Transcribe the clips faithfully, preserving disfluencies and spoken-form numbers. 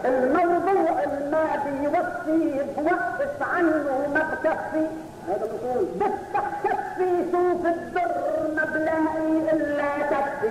الموضوع ما بيوفي بوقف عنه ما بكفي. هذا بقول بفتح كفي شوف الدر ما بلاقي الا كفي.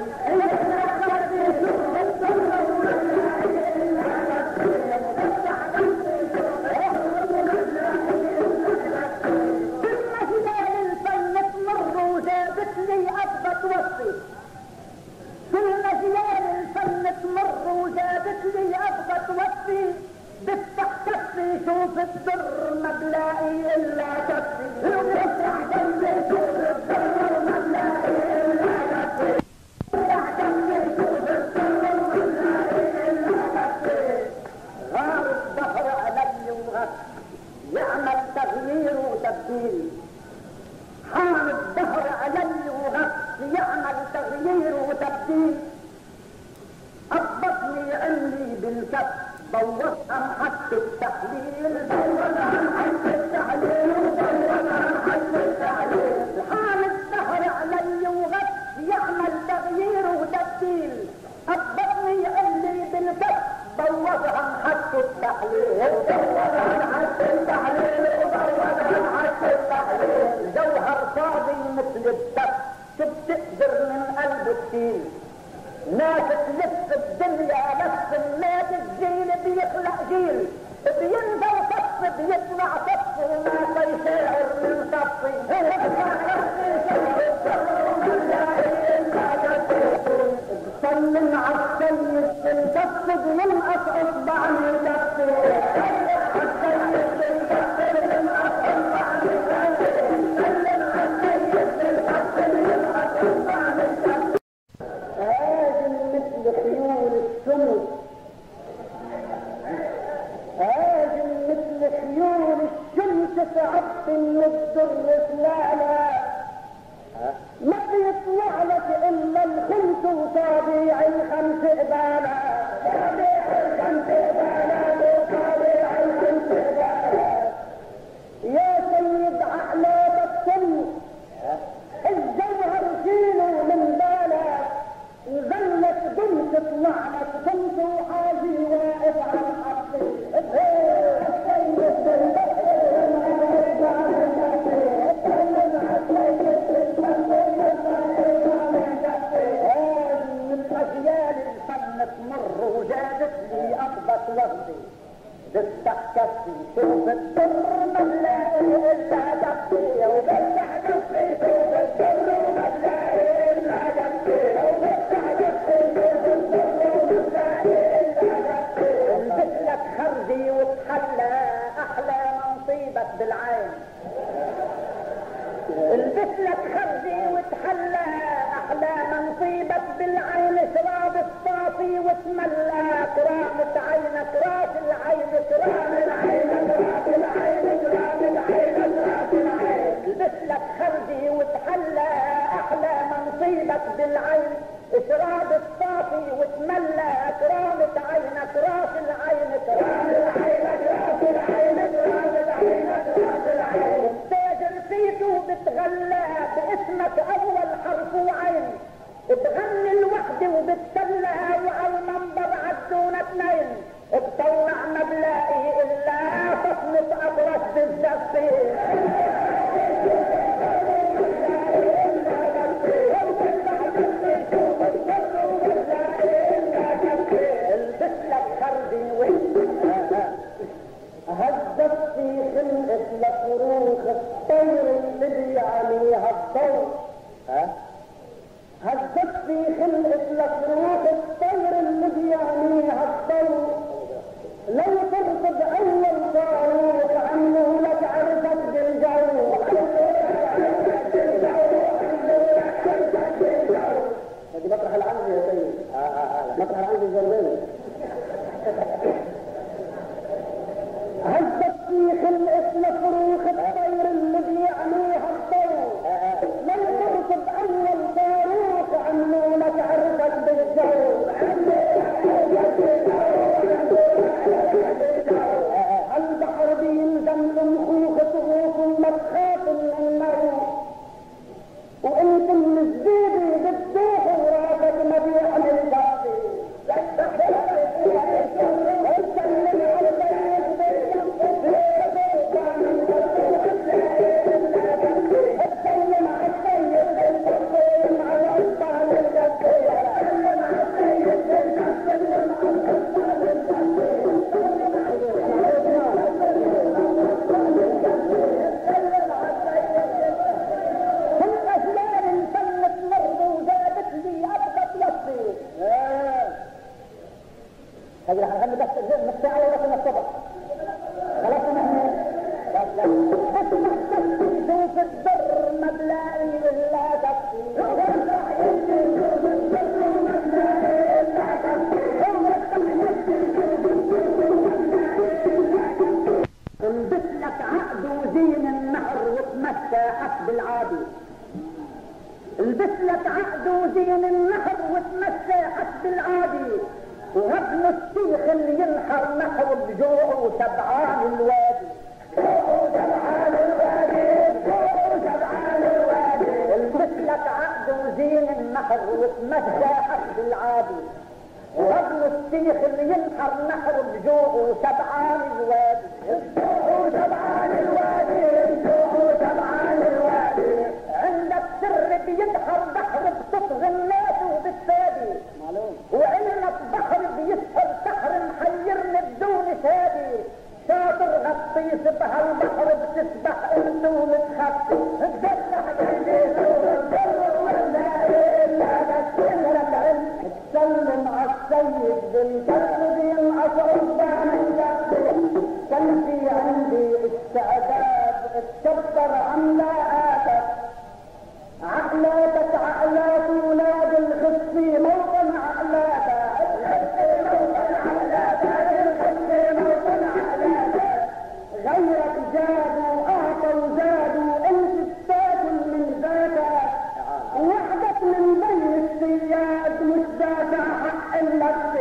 بفتح كفي شوف الدر ما بلاقي الا كفي. بفتح كفي شوف الدر ما بلاقي الا كفي. بفتح كفي شوف الدر ما بلاقي الا كفي. غار الدهر علي وغف يعمل تغيير وتبديل. حار الدهر علي وغف يعمل تغيير وتبديل. أضبطني علي بالكف بوظها حتى التحليل. بوظها حتى التحليل وبوظها حتى التحليل. حال الدهر علي وغف يعمل تغيير وتبديل. أضبطني علي بالكف بوظها حتى التحليل. بوظها حتى التحليل وبوظها حتى التحليل. جوهر فاضي مثل الدف شو بتقدر من قلب التيل. ناس تلف الدنيا لف الناس الجيل بيخلق جيل. بينزل صف بيطلع صف وما يشاعر من صفي. بصمم عالسيد بالكف بينقص اصبع من كفي. عالسيد بالكف بينقص اصبع من كفي. بصمم عالسيد بالكف بينقص اصبع من كفي. مثل خيول الشمس هاجم مثل خيول الشمس تعطي من الدر سلالة. ما بيطلع لك الا الخمس وطابيع الخمس قبالة. طابيع الخمس قبالة وطابيع الخمس قبالة. يا سيد عقلك السن الجوهر شيله من بالك. نزلت دم تطلع لك دمت وحاجي واقف على الحصي. من اجيال الفن تمر وجادت لي اضبط وردي. بفتح كفي شوف الدر ما بلاقي الا كفي. وبفتح كفي شوف الدر ما بلاقي الا كفي. وبفتح كفي شوف الدر ما بلاقي الا كفي. البس لك خرزي وتحلى احلى منصيبك بالعين. البس لك خرزي وتحلى احلى منصيبك بالعين. شراب الصافي وتملى كرامة عينك راس العين. كرامة عينك راس العين. كرامة عينك راس العين. البس لك خرزي وتحلى احلى منصيبك بالعين. شراب الصافي وتملى كرامة عينك راس العين. كرامة عينك راس العين. كرامة عينك راس العين. التاجر فيته بتغلى باسمك اول حرف وعين. بتغني الوحدة وبتسلى وعلى المنبر عدونا اثنين. بطلع ما بلاقي الا فصلة اطرش بالزفين. البس لك خردي هزت في خلقة لفروخ الطير اللي بيعميها الضوء. هزت في خلقة لفروخ الطير اللي بيعميها الضوء. لو ترصد اول صاروخ عنه لك عرفت بالجو. هذه هنخلي بس نص ساعة ولا في الصبح خلاص نحن بس محتاج شوف الدر مبلائي ولا تكفي البس لك عقد وزين النهر وتمشى حسب العادي البس لك عقد وزين النهر وتمشى حسب العادي وابن الشيخ اللي ينحر نحو بجوع وسبعان الوادي وسبعان الوادي وسبعان الوادي البس لك عقد وزين النهر وتمشى حسب العادي وابن الشيخ اللي ينحر نحر بجوع وسبعان الوادي وسبعان الوادي وسبعان الوادي عندك سر بيدحر بحر بتصغي الناس وبالسادي وعندك بحر بيسهر سحر محيرني بدون سادي شاطر غطيس بهالبحر بتسبح انت ومتخفي تسبح سلم على السيد بالقلب الأصعب من قلبي كان في عندي استعداد اتكبر عن لاءاتك عقلاتك عقلات ولاد الخصي موطن عقلاتك موطن عقلاتك الخصي موطن عقلاتك غيرك زادوا اعطوا زادوا انت تاكل من ذاتك وحدك من بين السياد مش دافع حق النفس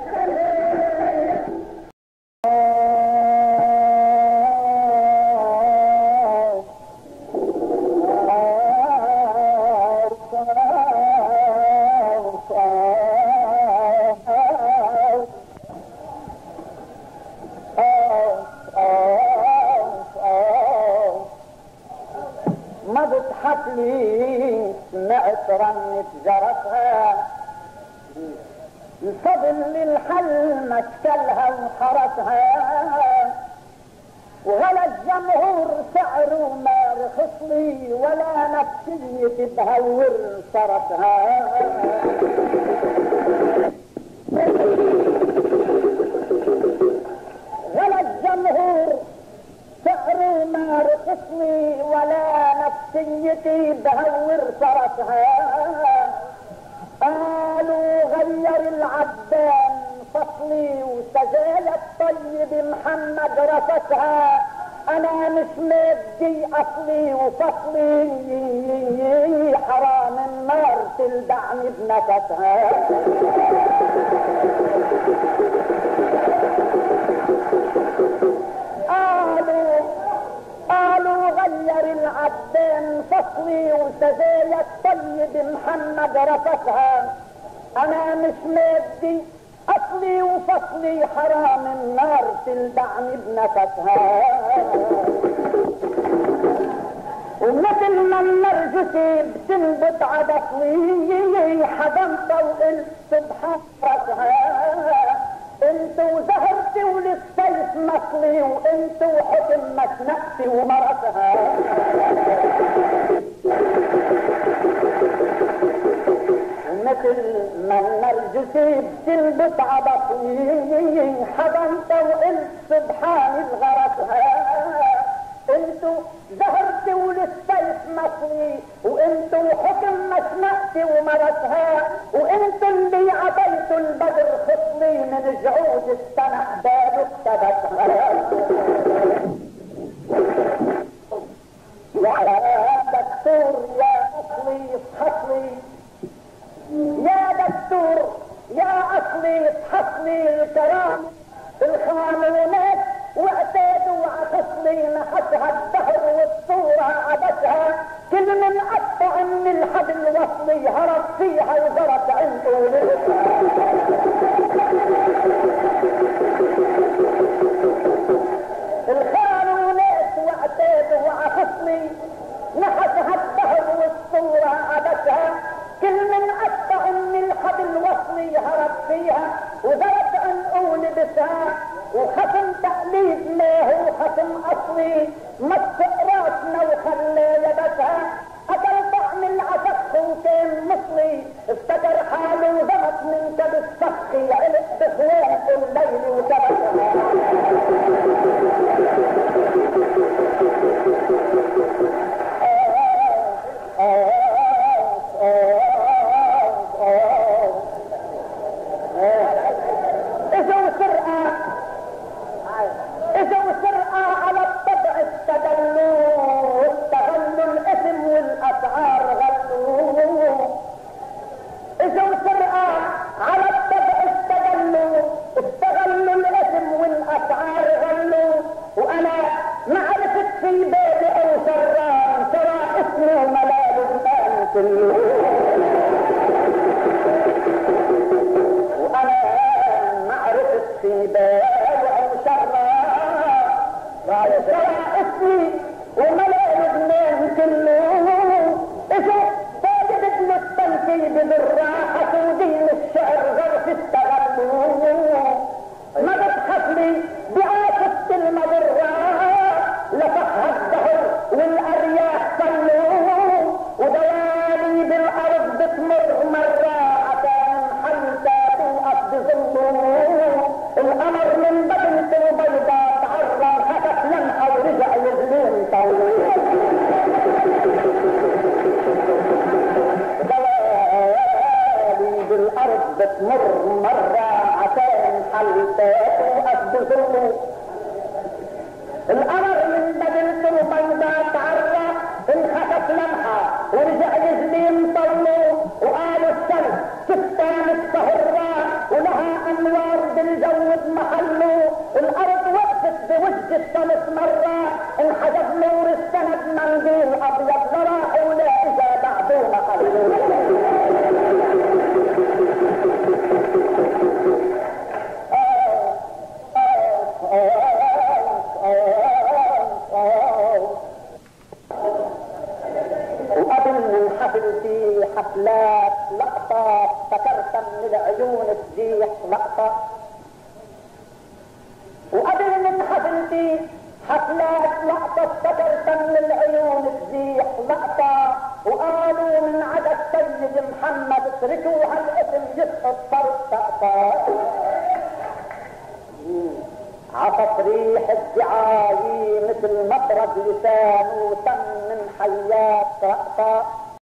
ما بتحط لي سمعت رنة جرسها الفضل للحل مشكلها وحرسها وغلا الجمهور سعره ما رخص لي ولا نفسي تتهور صرفها غلا الجمهور سعره ما رخصني ولا نفسيتي بهور صرفها قالوا غير العبان فصلي وسجال الطيب محمد رفتها انا مش مادي اصلي وفصلي حرام النار تلدعني بنفسها قالوا قالوا غير العبان فصلي وسجايا الطيب محمد رفتها انا مش مادي اصلي وفصلي حرام النار تلدعني بنفسها ومثل ما النرجسي بتنبت عدفلي حضنت وقلت سبحان ربها انتو زهرتي وللسيف مصلي وانتو حكم مشنقتي ومرتها ومثل ما النرجسي بتنبت عبطي حضنت وقلت سبحان الغرتها انتو زهرتي وللسيف مصلي وانتو حكم مشنقتي ومرتها وانتو اللي عطيتوا البدر خصلي من جعود السنة احباب اكتبتها يا دكتور يا اصلي اصحصلي يا دكتور يا اصلي اصحصلي الكرام الخامونات واعتادوا عتصلي نحتها الدهر والصورة عبتها كل من قطع من الحبل وصلي هرب فيها وضرب عنده الخامونات واعتادوا عتصلي نحتها الدهر والصورة عبتها كل من قطع من الحبل وصلي هرب فيها وضرب عنقه لبسها وختم تقليد ما هو ختم اصلي مس راسنا وخلى لبسها اكل طعم العسق وكان مصلي افتكر حاله ضغط من كب السخي علق بخوان الليل وتبسها إذا وسرقة إذا وسرقة على الطبع استدلوا واستغلوا الإثم والأسعار غلوا. إذا وسرقة على الطبع استدلوا استغلوا الإثم والأسعار غلوا. وأنا ما عرفت في بالي أو سران ترى اسمه ملال الناس كله. وأنا ما عرفت في بالي أو سران ترى اسمي وملال الناس كله. إذا باجد ابن التنكيب بالراحة ودين الشعر غرف استغلوا. ما بتخاف لي بعاصفة المضرة لفحها الدهر والأرياح صلوا. ودوالي بالأرض بتمر مرة عشان حلتها توقف بظلوا. القمر من بدنة البيضاء تعرض خفف لمحة ورجع يظلم طول. دوالي بالأرض بتمر مرة عشان حلتها توقف بظلوا. القمر من بدنة البيضاء تعرض انخفف لمحة ورجع يظلم طول. وقالوا الشمس كفتان السهرة ولها انوار بالجو بمحله. الارض وقفت بوجه الشمس مرة انحجب نور السند منديل ابيض لراحوا لا اذا بعده محله. وقبل من حفل في حفلات لقطة فكرت من العيون تزيح لقطة. وقبل من حفل في حفلات لقطة فكرت من العيون تزيح لقطة. وقالوا من عدد سيد محمد اتركوا هالاسم يسقط طرطقة. عتصريح الدعاية مثل مطرد لسان وتم من حيات رأسه.